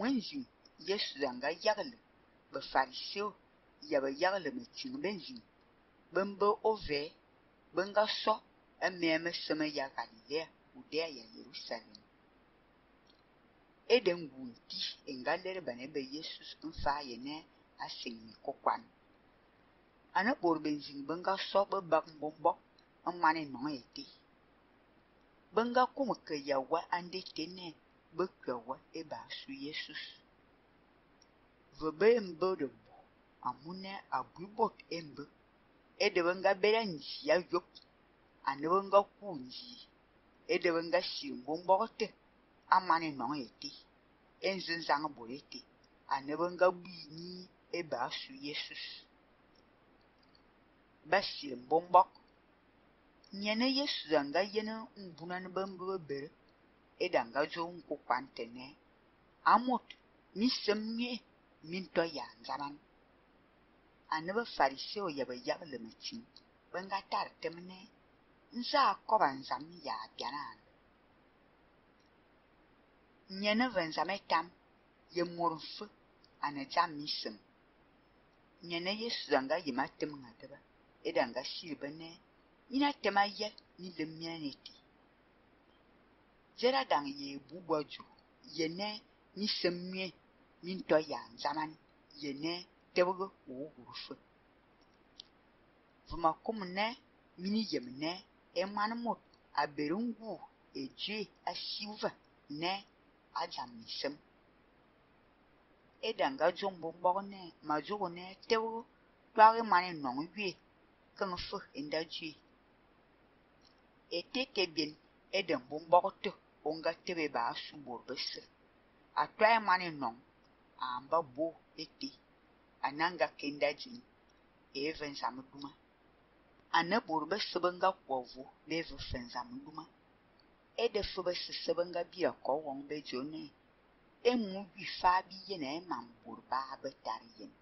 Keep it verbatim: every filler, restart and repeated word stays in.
menjin Yesu zanga yagle be fariseo ya be yagle me ting benjin bembe ove benga so ememe seme ya Galilea Judea ya Jerusalem eden gunti engalere bane be Jesus mfa yene asengi kokwan ana bor benjin benga so be bak mbombo amane no eti benga kuma ke yawa ande tene bekwa e ba su Jesus vebe mbodo amune abubot embe ede benga beranji ya yok ane benga kunji ede benga si mbombote amane no eti enzin zang boreti ane benga bini e ba su Jesus basi mbombok nyene Yesu zanga yena mbuna nbambe bere edanga zo nko kwantene amot ni semye minto ya nzaman anaba fariseo yaba yagle machin banga tar temne nza koba nzam ya bianan nyene vanzame tam ye morfu ana jam misem nyene Yesu zanga yima tem ngadaba edanga shirbane ina tema ye ni lemyaneti jera dang ye bubaju yene ni semye minto ya zaman yene tebgo ugurufu vuma kumne mini yemne e manmot aberungu eje asiva ne ajam misem edanga jombo mbone majogo ne tebgo twage mane nongwe kan fu indaji eteke bien eden bomboto onga tebe ba subor bese atwa mane non amba bo eti ananga kendaji even samduma anabor bese banga kwovu beve fenzamduma ede fu bese sebanga bia ko won be jone emu bi fa bi yene mambur ba betariyen